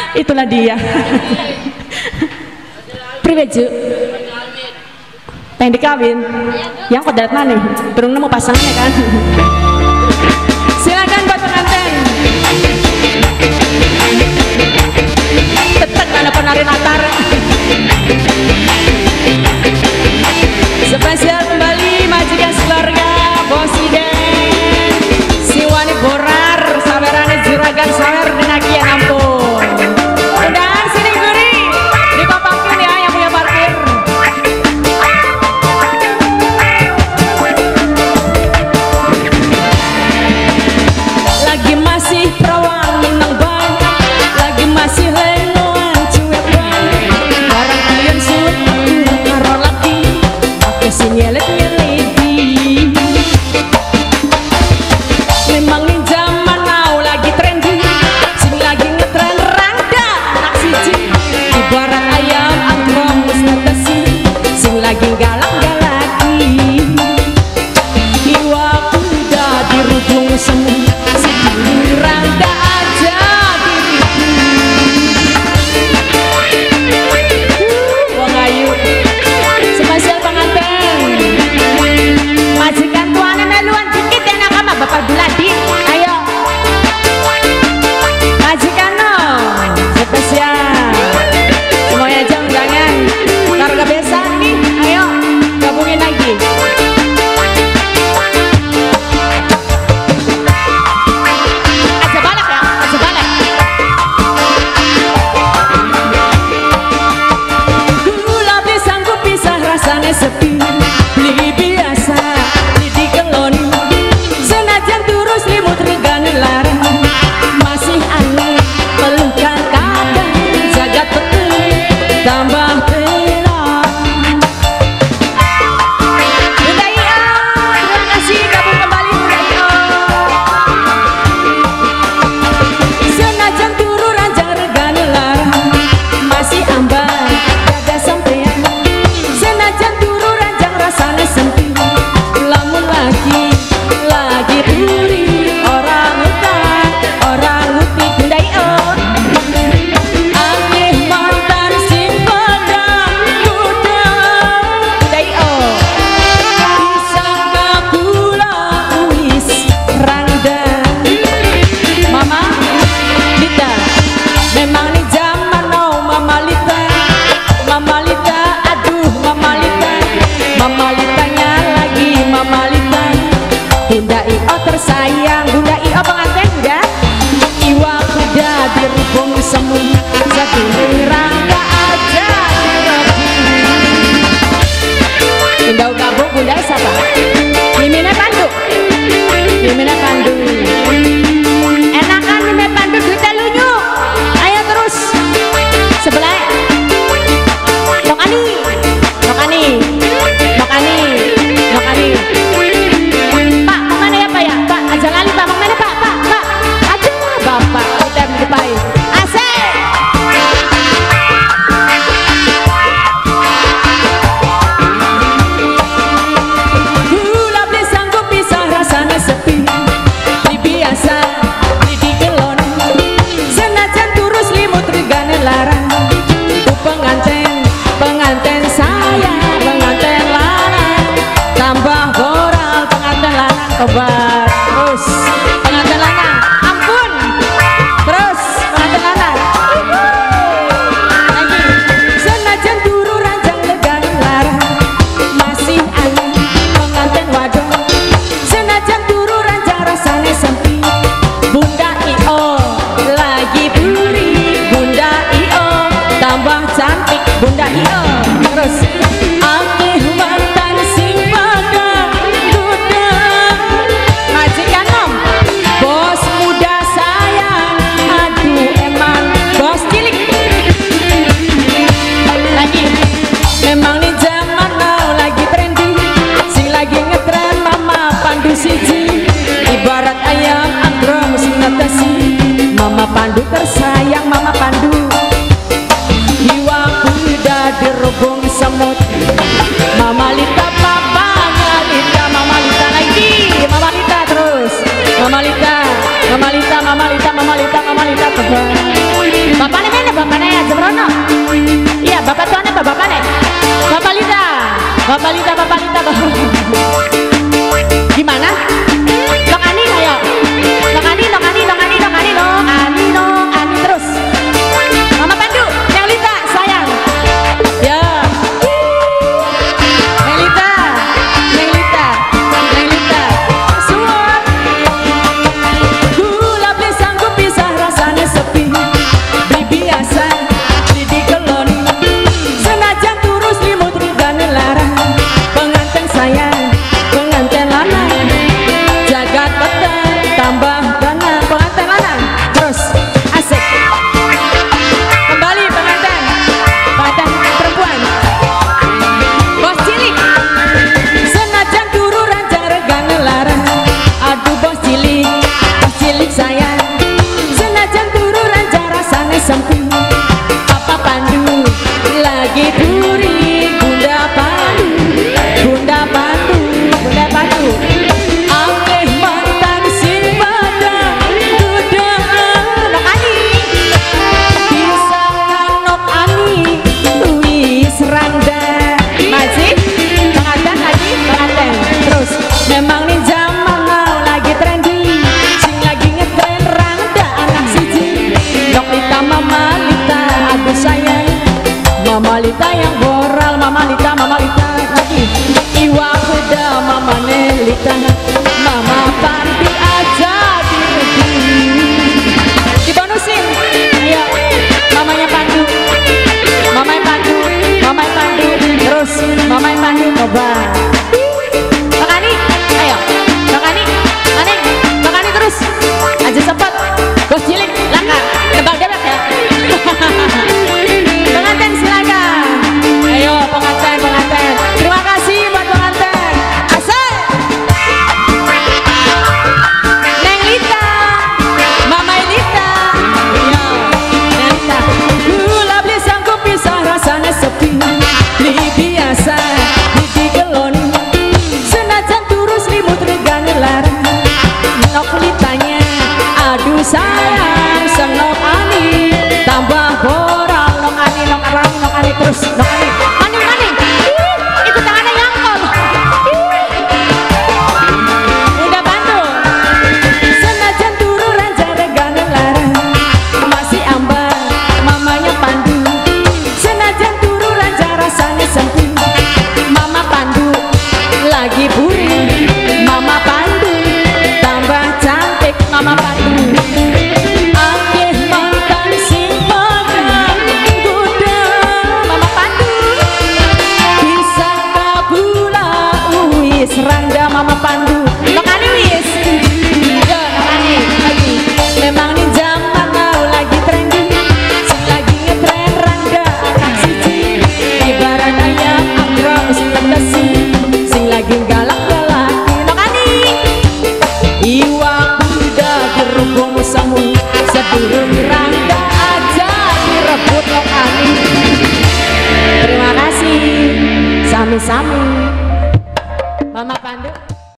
Itulah dia. Priweju pengen dikawin yang kodat mana nih belum nemu pasangannya kan. Silakan buat pengantin tetap ada penari latar spesial kembali majikan keluarga Bos Iden si wani borar sawerane juragan sawer denakian ampun undangan sini guri dikompakin ya yang punya parkir. Lagi masih perawan minang banyak lagi masih lenoan cuek banget barang kalian sulit karo lagi aku sing nyelet-nyeleti memang nih zaman now lagi trendy sing lagi ngetren rangda anak siji ibarat ayam angkrong wis netesi sing lagi galak-galaki iwa kuda dirudung semu sing rangda aja diriku wong ayu spesial pengantin majikan tuane meluan dikit enak ama bapak Buladi ayo majikan no spesial semuanya jam jangan harga besar nih ayo gabungin lagi aja balik ya aja balik gula pisang ku pisah rasanya sepi beli biasa di keloni senajan turus limut regane larang masih aneh pelukan kadang jagat betul tambah pelan budaya terima kasih gabung kembali budaya senajan turu ranjang regane larang masih ambang ada sampean senajan turu ranjang rasane sempit lamun lagi puri orang hutan orang huti budaya aneh mantan sing padang kuda budaya pisang gula wis rangda mama Lita memang nih zaman now mama Lita aduh mama Litanya lagi mama Lita Bunda Io tersayang Bunda Io pengantin udah iwa kuda dirubung semu satu rangga aja Bunda gabung Bunda siapa? Mimina Pandu enakan Mimina Pandu duitnya lunyu ayo terus sebelah Nokani Pak kemana ya Pak ya Pak aja kali Pak kemana Pak aduh Bapak kita dipain asik gula pisang ku pisah rasanya sepi di biasa di kelon senajan turus limut regane larang ku pengantin saya pengantin lanang tambah boral pengantin lanang kebar terus pengantin lanang ampun terus pengantin lanang lagi senajan turu ranjang legane larang masih aneh pengantin wadon senajan turu ranjang rasane sempit Bunda Io lagi puri Bunda Io tambah cantik Bunda Io terus aneh mantan sing padang kuda majikan nom bos muda sayang aduh emang bos cilik lagi memang nih zaman now lagi trendy sing lagi ngetren mama Pandu siji ibarat ayam angkrong sing netesi mama Pandu tersayang mama Pandu jiwa kuda bapaknya ya Jemrono. Iya, bapak tuane apa bapaknya? Bapak Lita. Bapak Lita, Bapak Lita, Bapak. Gimana? Nok Ani ayo. Nok Ani, Nok Ani, Nok Ani, Nok Ani, Nok Ani, Nok Ani terus. Mama Pandu, Neng Lita sayang. Ya. Neng Lita, Neng Lita, Neng Lita. Suap. Gula beli sanggup pisah rasanya sepi. Beli biasa, beli di keloni. Senajan turus limut dan larang. Pengantin sayang, pengantin lanang. Jagat petang, tambah dana. Pengantin lanang, terus asik. Kembali pengantin, pengantin perempuan. Bos cilik, senajan turu ranjang regang larang. Aduh bos cilik sayang. Senajan turu ranjang rasanya sempit. Papa Pandu lagi turi, Bunda Pandu, Bunda Pandu, Bunda Pandu. Ameh mantan si padang dudaan Nok Ani. Pisahan Nok Ani, wis randa. Masih pengantin lagi pengantin. Terus memang nih zaman now lagi trendy. Sing lagi ngetren randa anak siji. Nok Lita, Mama Lita, aduh sayang. Mama Lita yang boral, Mama Lita